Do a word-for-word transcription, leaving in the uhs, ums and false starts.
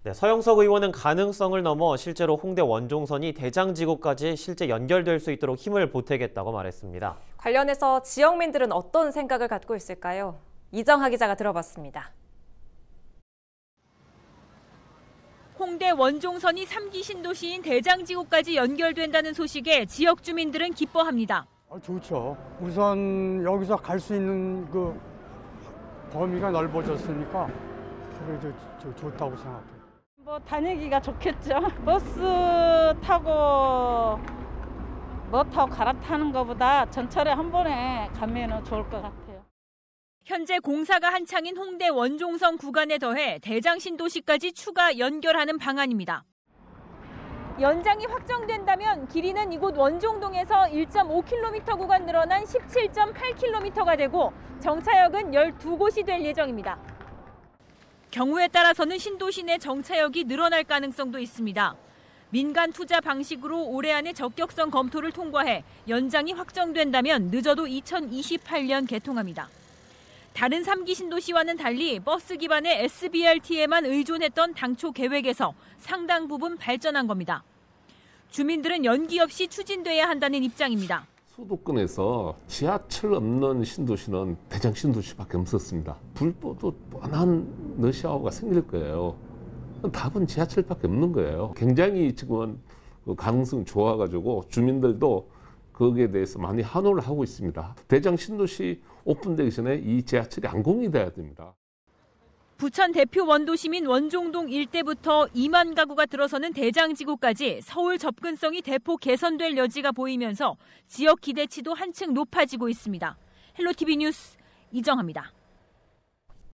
네, 서영석 의원은 가능성을 넘어 실제로 홍대 원종선이 대장지구까지 실제 연결될 수 있도록 힘을 보태겠다고 말했습니다. 관련해서 지역민들은 어떤 생각을 갖고 있을까요? 이정하 기자가 들어봤습니다. 홍대 원종선이 삼 기 신도시인 대장지구까지 연결된다는 소식에 지역 주민들은 기뻐합니다. 아, 좋죠. 우선 여기서 갈 수 있는 그 범위가 넓어졌으니까 그래도 좋다고 생각해요. 뭐 다니기가 좋겠죠. 버스 타고 뭐 타고 갈아타는 것보다 전철에 한 번에 가면 좋을 것 같아요. 현재 공사가 한창인 홍대 원종선 구간에 더해 대장신도시까지 추가 연결하는 방안입니다. 연장이 확정된다면 길이는 이곳 원종동에서 일 점 오 킬로미터 구간 늘어난 십칠 점 팔 킬로미터가 되고 정차역은 열두 곳이 될 예정입니다. 경우에 따라서는 신도시 내 정차역이 늘어날 가능성도 있습니다. 민간 투자 방식으로 올해 안에 적격성 검토를 통과해 연장이 확정된다면 늦어도 이천이십팔 년 개통합니다. 다른 삼 기 신도시와는 달리 버스 기반의 에스비알티에만 의존했던 당초 계획에서 상당 부분 발전한 겁니다. 주민들은 연기 없이 추진돼야 한다는 입장입니다. 수도권에서 지하철 없는 신도시는 대장 신도시밖에 없었습니다. 불보도 뻔한 러시아호가 생길 거예요. 답은 지하철밖에 없는 거예요. 굉장히 지금은 가능성이 좋아가지고 주민들도 거기에 대해서 많이 환호를 하고 있습니다. 대장 신도시 오픈되기 전에 이 지하철이 완공이 돼야 됩니다. 부천 대표 원도시민 원종동 일대부터 이만 가구가 들어서는 대장지구까지 서울 접근성이 대폭 개선될 여지가 보이면서 지역 기대치도 한층 높아지고 있습니다. 헬로티비 뉴스 이정하입니다.